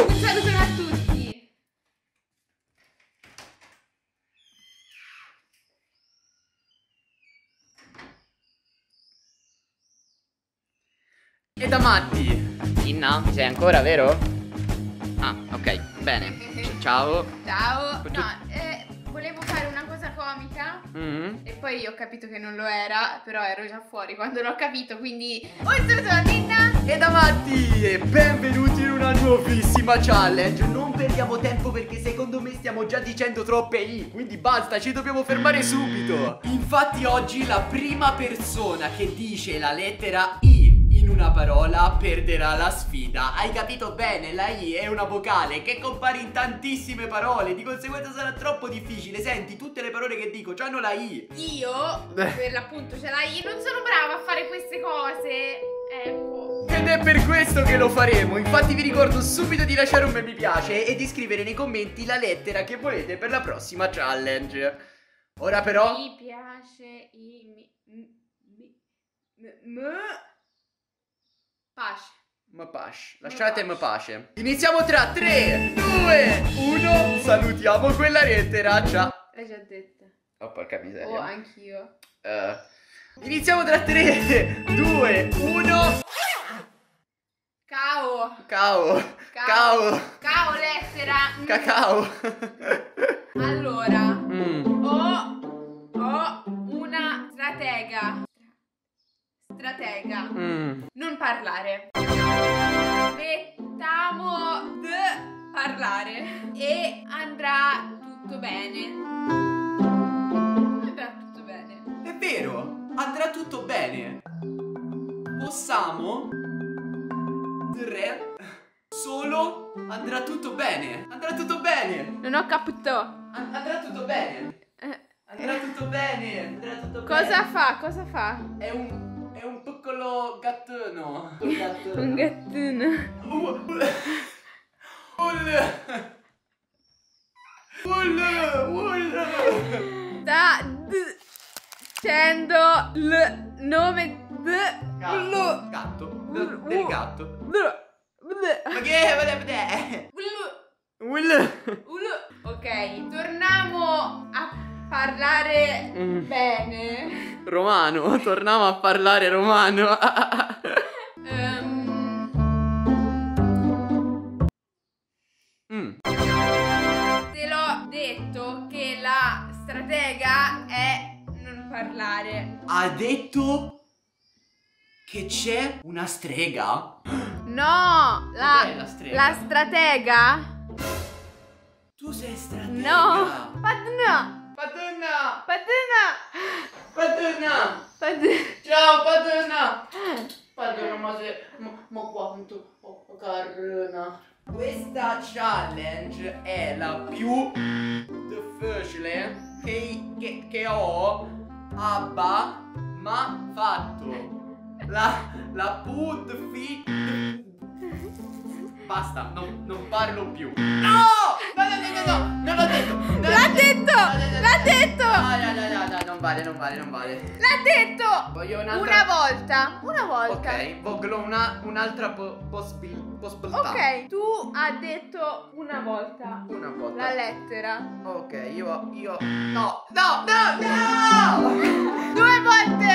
Un saluto a tutti. E da matti. Inna, ci sei ancora, vero? Ah, ok, bene. Ciao. Ciao. No, volevo fare una cosa comica e poi ho capito che non lo era, però ero già fuori quando l'ho capito, quindi un saluto a Ninna E da matti e benvenuti in una nuovissima challenge. Non perdiamo tempo perché secondo me stiamo già dicendo troppe I, quindi basta, ci dobbiamo fermare subito. Infatti oggi la prima persona che dice la lettera I in una parola perderà la sfida. Hai capito bene? La I è una vocale che compare in tantissime parole, di conseguenza sarà troppo difficile. Senti, tutte le parole che dico c'hanno la I. Io, per l'appunto ce l'hai, non sono brava a fare queste cose. Ecco. Ed è per questo che lo faremo. Infatti vi ricordo subito di lasciare un mi piace e di scrivere nei commenti la lettera che volete per la prossima challenge. Ora però Mi piace pace. ma pace. Lasciatemi pace. Iniziamo tra 3, 2, 1. Salutiamo quella lettera. Ciao. L'hai già detta. Oh porca miseria. Oh, anch'io. Iniziamo tra 3, 2, 1. Cao. Cao. Cao. Cao lettera. Cacao. Allora, ho una stratega. Non parlare. Smettiamo di parlare. E andrà tutto bene. Andrà tutto bene. È vero, andrà tutto bene. Possiamo dire solo andrà tutto bene. Andrà tutto bene. Non ho capito. Andrà tutto bene. Andrà tutto bene. Andrà tutto Cosa bene. fa? Cosa fa? È un piccolo gattino. Un gattino. Un gattino. Sta dicendo il nome Gatto. Del gatto. Ma che? Ok, torniamo a parlare bene. Romano, torniamo a parlare romano. Te l'ho detto che la stratega è non parlare. Ha detto che c'è una strega? No, Cos'è la strega? la stratega? Tu sei stratega? No, padrona. Padrona! Padrona. Padrona! Ciao padrona! Padrona, ma quanto carina! Questa challenge è la più difficile che ho ma fatto. La più difficile. Basta, non parlo più. No! No, non l'ho detto! L'ha detto! L'ha detto! No, non vale. L'ha detto! Voglio un'altra. Una volta. Ok, voglio un'altra possibilità. Ok, tu hai detto una volta Una volta. la lettera. Ok, io. No! 2 volte!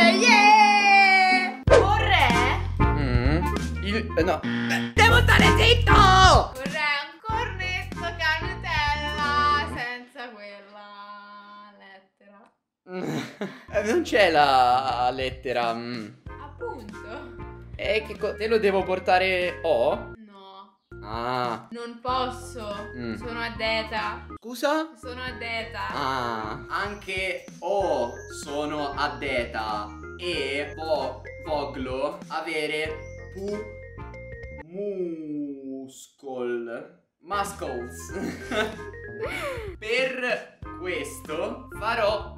Yeah! Vorrei No. Devo stare zitto! un cornetto canutella senza quella lettera. Non c'è la lettera. Appunto. Te lo devo portare O? No, Ah. non posso. Sono a dieta. Scusa? Sono a dieta. Ah. Anche O sono a dieta. E voglio avere muscles. Per questo farò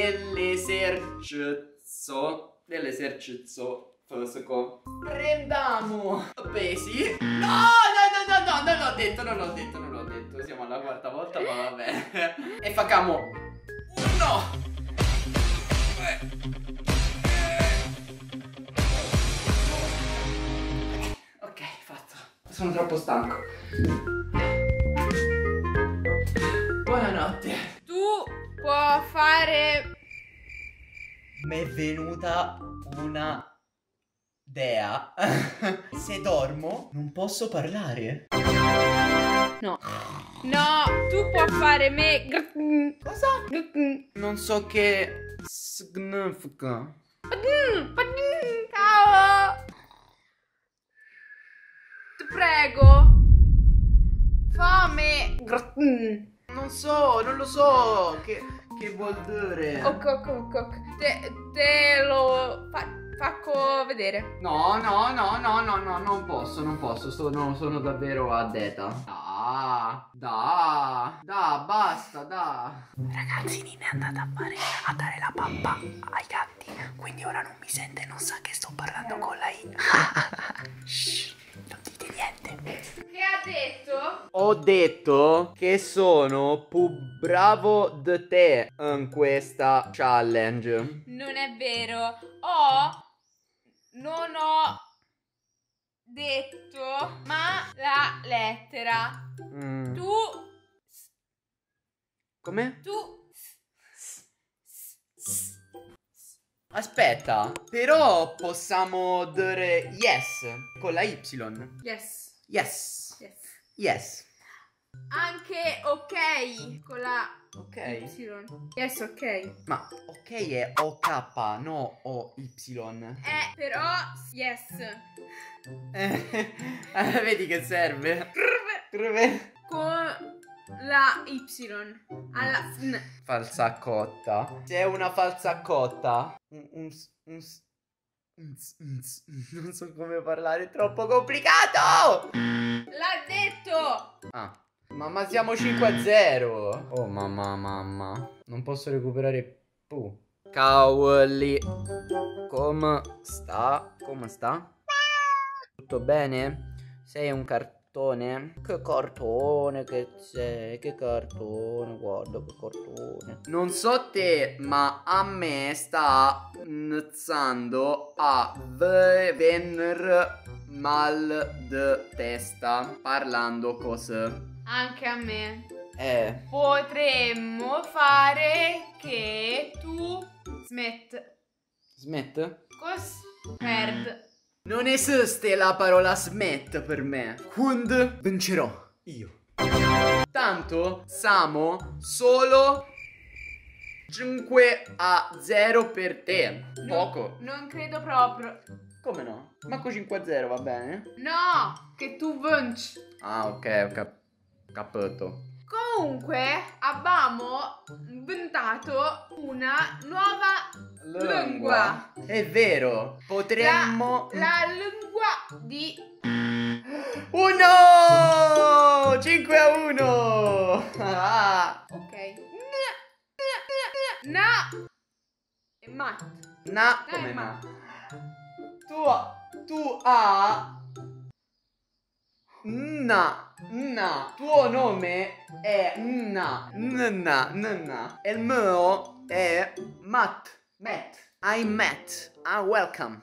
dell'esercizio fisico. Prendiamo pesi. No, non l'ho detto. Siamo alla quarta volta, ma vabbè. E facciamo 1. Ok, fatto. sono troppo stanco. Buonanotte. Tu puoi fare... Mi è venuta una idea. Se dormo non posso parlare. No. No, tu puoi fare me... Cosa? Non so che significa. Ciao. Ti prego. Fame. Non so, non lo so. Che vuol dire? Ok. Te lo faccio vedere. No, non posso, sono davvero a dieta. Basta. Ragazzi, Nina è andata a dare la pappa ai gatti, quindi ora non mi sente, non sa che sto parlando con la I. Shh, non dite niente. Che ha detto? Ho detto che sono più bravo di te in questa challenge. Non è vero. Non ho detto, ma la lettera. Tu. Come? Tu. Aspetta, però possiamo dire yes con la Y. Yes. Yes. Yes. Yes. Anche ok con la Ok. Y. Yes, ok. Ma ok è OK, no OY. Però yes. Vedi che serve? Con la Y. Alla N. Falsaccotta. Sei una falsaccotta. Non so come parlare, è troppo complicato! L'ha detto! Ah, ma siamo 5-0. Oh mamma. Non posso recuperare più. Cavoli. Come sta? Tutto bene? Sei un cartone? Che cartone che sei? Che cartone? Guarda che cartone. Non so te, ma a me sta iniziando a venire mal di testa parlando così. Anche a me. Potremmo fare che tu Smet? perd. Non esiste la parola smet per me. Quindi vincerò io. Tanto siamo solo 5-0 per te. Poco. Non credo proprio. Come no? Manco 5-0 va bene? No, che tu vinci. Ah, ok, ho capito. Comunque abbiamo inventato una nuova lingua. È vero, potremmo... La lingua di... 1! 5-1! Ah. Ok. Na e mat. Na, come na? Tu ha... Tuo nome è Nna. E il mio è Matt. I'm Matt. Welcome.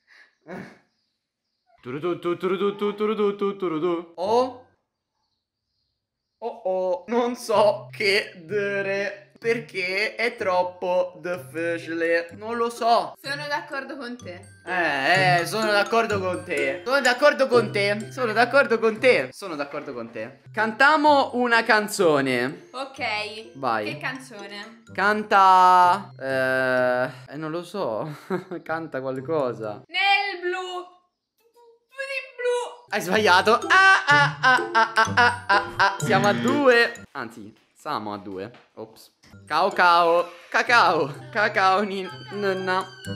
Oh, non so che dire perché è troppo difficile. Non lo so. Sono d'accordo con te. Sono d'accordo con te. Cantiamo una canzone. Ok. Vai. Che canzone? Canta. Non lo so. Canta qualcosa. Nel blu. Di blu. Hai sbagliato. Siamo a 2. Anzi, siamo a 2. Ops. Cacao. Nonna.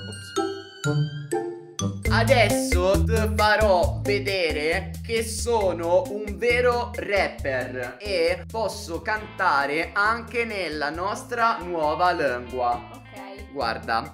Ops. Adesso ti farò vedere che sono un vero rapper e posso cantare anche nella nostra nuova lingua. Ok. Guarda.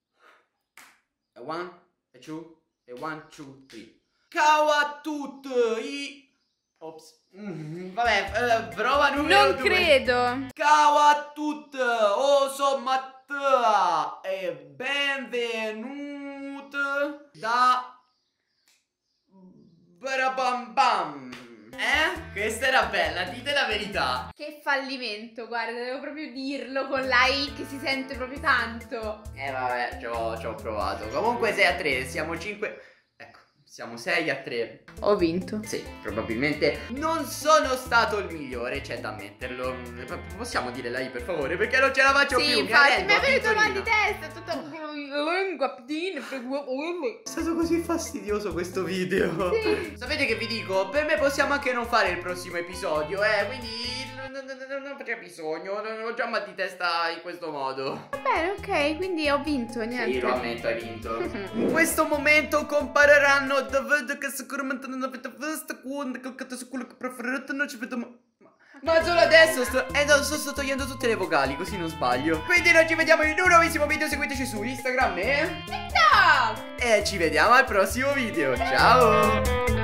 1, 2, 1, 2, 3. Ciao a tutti. Ops. Vabbè, prova numero 2. Non credo. Ciao a tutti. Sono Matteo e benvenuti da Barabam bam. Questa era bella, dite la verità. Che fallimento, guarda, devo proprio dirlo con la I che si sente proprio tanto. Vabbè, ci ho provato. Comunque 6-3, siamo 5. Ecco, siamo 6-3. Ho vinto. Sì, probabilmente non sono stato il migliore, c'è da ammetterlo. Possiamo dire la I per favore, perché non ce la faccio più. Sì, infatti, mi è venuto il mal di testa, tutta lingua, È stato così fastidioso questo video. Sì. Sapete che vi dico? Per me possiamo anche non fare il prossimo episodio, quindi non c'è bisogno. Ho già mal di testa in questo modo. Va bene, ok, quindi ho vinto, niente. Sì, lo ammetto, hai vinto. In questo momento compareranno David che sicuramente non avete visto quando calcate su quello che preferite, non ci vedo. Ma solo adesso sto togliendo tutte le vocali, così non sbaglio. Quindi noi ci vediamo in un nuovissimo video. Seguiteci su Instagram e TikTok! ci vediamo al prossimo video. Ciao.